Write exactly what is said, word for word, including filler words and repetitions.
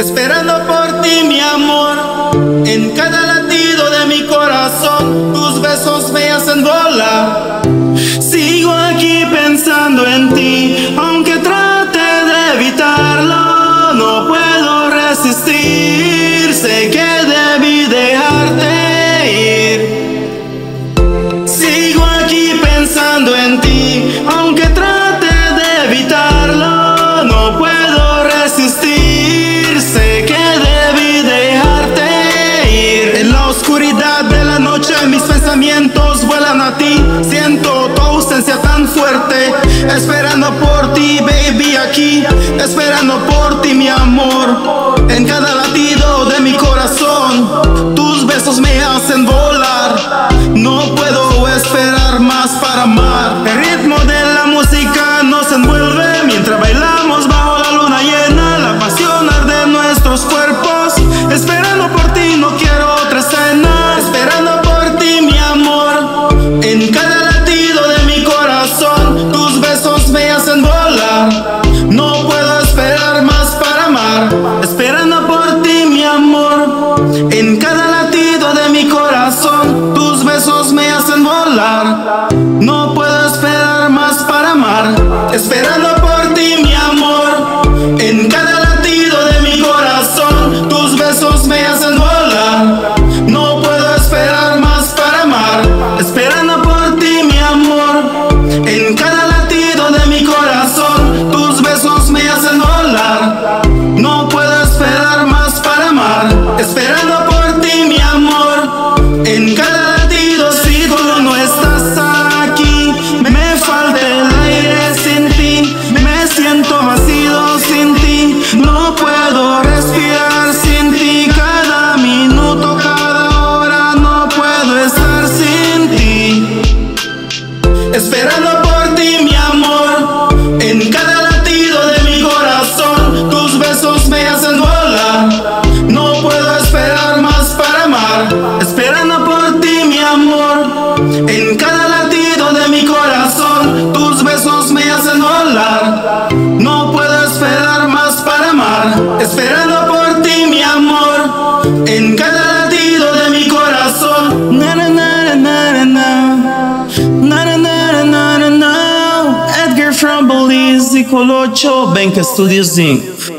esperando por ti, mi amor. En cada latido de mi corazón, tus besos me hacen volar. Sigo aquí pensando en ti, aunque trate de evitarlo, no puedo resistir. Sé que debí dejarte ir. Sigo aquí pensando en ti, aunque trate de evitarlo, no puedo resistir. Sé que debí dejarte ir. En la oscuridad de la noche mis pensamientos vuelan a ti. Siento tu ausencia tan fuerte, esperando por ti, baby, aquí, esperando por ti, mi amor. En cada latido de mi corazón, tus besos me hacen volar. No puedo esperar más para amar. El ritmo de la música nos envuelve mientras bailamos bajo la luna llena. La pasión arde en nuestros cuerpos, esperando por ti, no quiero otra escena. Esperando por ti, mi amor. En cada latido de mi corazón, tus besos me hacen volar. No puedo esperar más para amar. Esperando por ti, mi amor. En cada latido de mi corazón, tus besos me hacen volar. No puedo esperar más para amar. Esperando por ti, mi amor. En cada latido de mi corazón, tus besos me hacen volar. No puedo esperar más para amar. Esperando por ti, mi amor. En cada latido de mi corazón, tus besos me hacen volar. No puedo esperar más para amar. Esperando por ti, mi amor. En cada latido, si tú no estás aquí, me falta el aire sin ti. Me siento vacío sin ti. No puedo respirar sin ti. Cada minuto, cada hora, no puedo estar sin ti. Esperando por ti, mi amor. En cada latido de mi corazón, tus besos me hacen volar. No puedo esperar más para amar. Esperando por ti, mi amor. En cada latido de mi corazón, tus besos me hacen volar. No puedo esperar más para amar. Esperando por ti, mi amor. En cada latido de mi corazón. Na, na, na, na, na, na. Na, na, na, na, na, na. Edgar from Belize, Colocho, Bank Studios incorporated.